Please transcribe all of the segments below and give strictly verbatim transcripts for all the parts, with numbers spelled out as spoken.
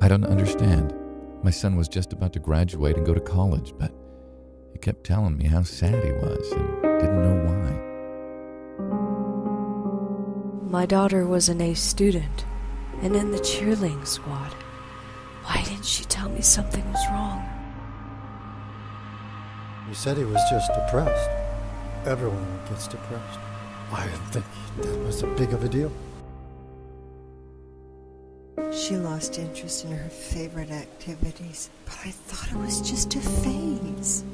I don't understand. My son was just about to graduate and go to college, but he kept telling me how sad he was and didn't know why. My daughter was an A student and in the cheerleading squad. Why didn't she tell me something was wrong? You said he was just depressed. Everyone gets depressed. I didn't think that was a big of a deal. She lost interest in her favorite activities, but I thought it was just a phase.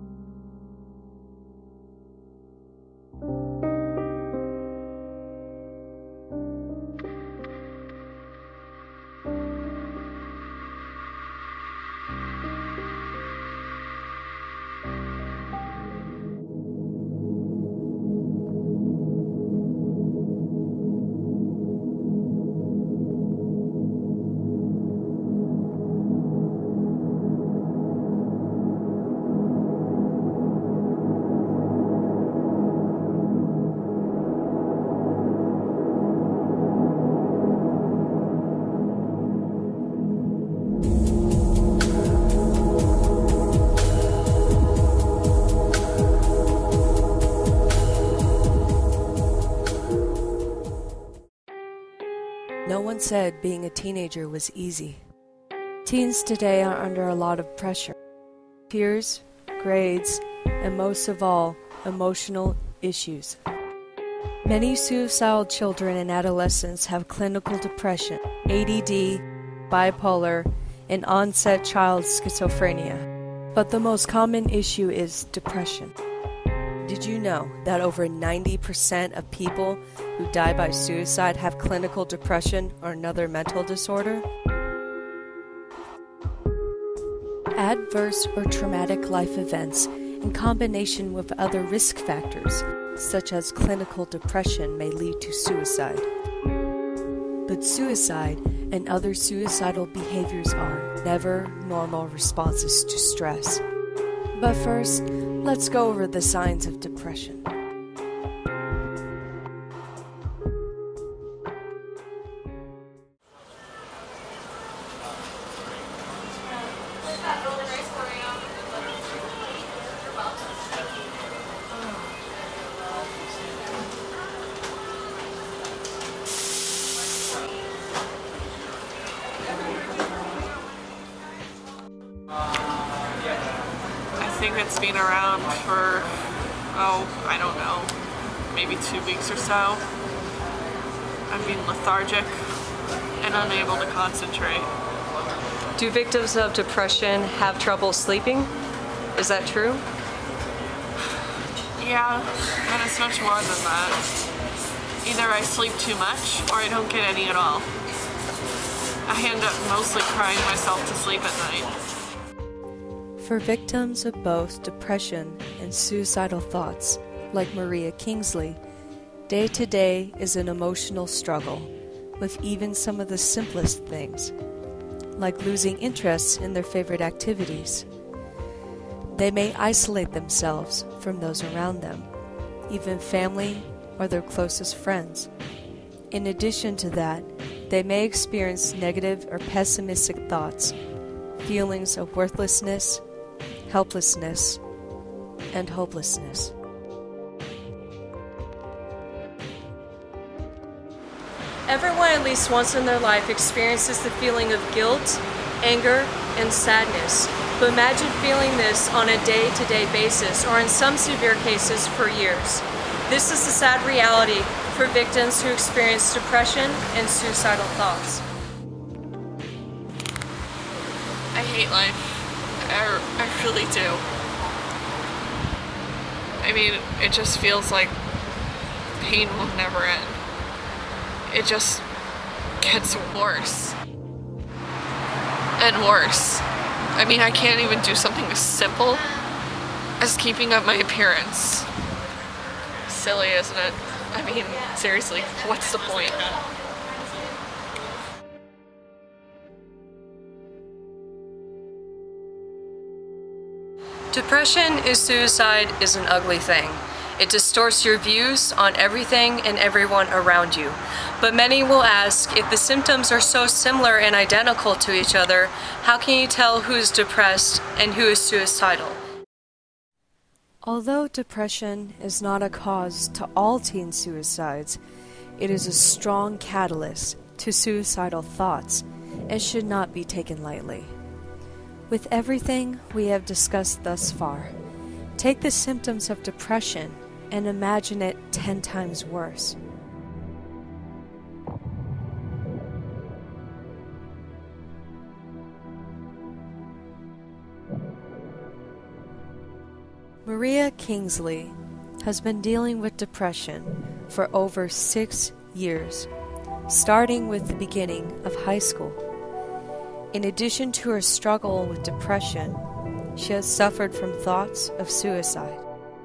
No one said being a teenager was easy. Teens today are under a lot of pressure. Peers, grades, and most of all, emotional issues. Many suicidal children and adolescents have clinical depression, A D D, bipolar, and onset child schizophrenia. But the most common issue is depression. Did you know that over ninety percent of people who die by suicide have clinical depression or another mental disorder? Adverse or traumatic life events in combination with other risk factors, such as clinical depression, may lead to suicide. But suicide and other suicidal behaviors are never normal responses to stress. But first, let's go over the signs of depression. I think it's been around for, oh, I don't know, maybe two weeks or so. I've been lethargic and unable to concentrate. Do victims of depression have trouble sleeping? Is that true? Yeah, and it's much more than that. Either I sleep too much or I don't get any at all. I end up mostly crying myself to sleep at night. For victims of both depression and suicidal thoughts, like Maria Kingsley, day-to-day is an emotional struggle with even some of the simplest things, like losing interest in their favorite activities. They may isolate themselves from those around them, even family or their closest friends. In addition to that, they may experience negative or pessimistic thoughts, feelings of worthlessness, helplessness, and hopelessness. Everyone at least once in their life experiences the feeling of guilt, anger, and sadness. But imagine feeling this on a day-to-day basis, or in some severe cases for years. This is the sad reality for victims who experience depression and suicidal thoughts. I hate life. I, I really do. I mean, it just feels like pain will never end. It just gets worse and worse. I mean, I can't even do something as simple as keeping up my appearance. Silly, isn't it? I mean, seriously, what's the point? Depression is suicide is an ugly thing. It distorts your views on everything and everyone around you. But many will ask, if the symptoms are so similar and identical to each other, how can you tell who is depressed and who is suicidal? Although depression is not a cause to all teen suicides, it is a strong catalyst to suicidal thoughts and should not be taken lightly. With everything we have discussed thus far, take the symptoms of depression and imagine it ten times worse. Maria Kingsley has been dealing with depression for over six years, starting with the beginning of high school. In addition to her struggle with depression, she has suffered from thoughts of suicide.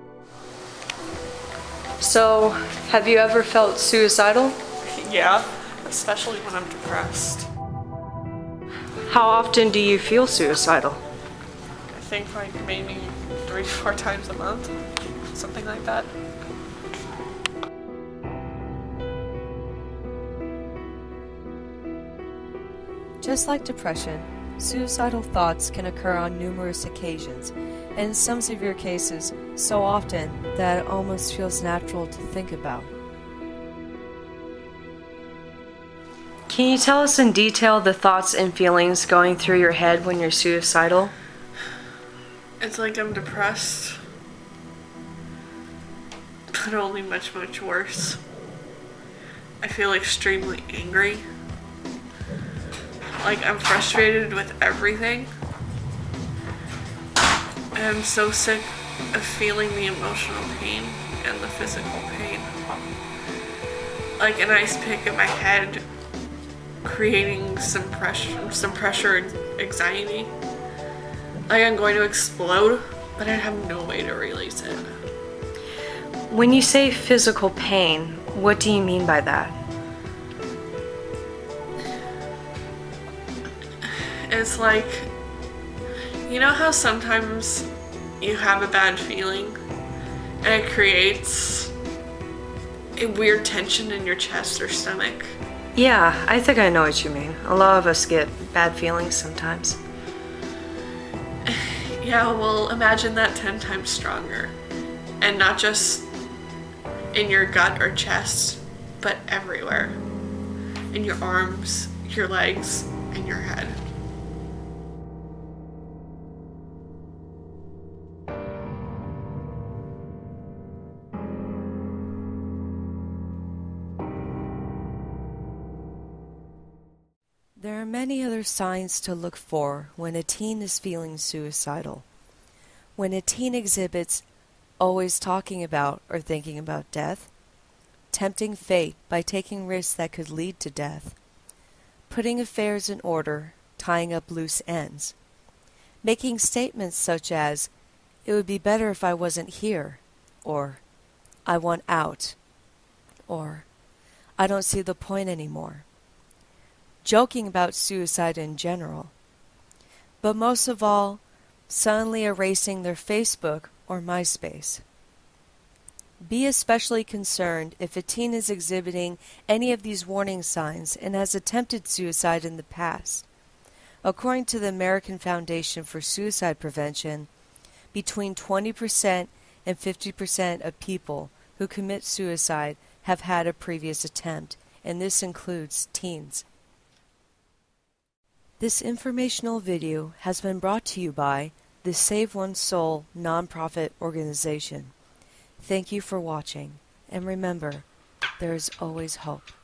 So, have you ever felt suicidal? Yeah, especially when I'm depressed. How often do you feel suicidal? I think like maybe three, four times a month, something like that. Just like depression, suicidal thoughts can occur on numerous occasions, and in some severe cases, so often that it almost feels natural to think about. Can you tell us in detail the thoughts and feelings going through your head when you're suicidal? It's like I'm depressed, but only much, much worse. I feel extremely angry. Like I'm frustrated with everything. And I'm so sick of feeling the emotional pain and the physical pain. Like an ice pick in my head, creating some pressure, some pressure and anxiety. Like I'm going to explode, but I have no way to release it. When you say physical pain, what do you mean by that? It's like, you know how sometimes you have a bad feeling and it creates a weird tension in your chest or stomach? Yeah, I think I know what you mean. A lot of us get bad feelings sometimes. Yeah, well, imagine that ten times stronger. And not just in your gut or chest, but everywhere. In your arms, your legs, and your head. There are many other signs to look for when a teen is feeling suicidal. When a teen exhibits always talking about or thinking about death, tempting fate by taking risks that could lead to death, putting affairs in order, tying up loose ends, making statements such as, "It would be better if I wasn't here," or "I want out," or "I don't see the point anymore," joking about suicide in general, but most of all, suddenly erasing their Facebook or MySpace. Be especially concerned if a teen is exhibiting any of these warning signs and has attempted suicide in the past. According to the American Foundation for Suicide Prevention, between twenty percent and fifty percent of people who commit suicide have had a previous attempt, and this includes teens. This informational video has been brought to you by the Save One Soul nonprofit organization. Thank you for watching, and remember, there is always hope.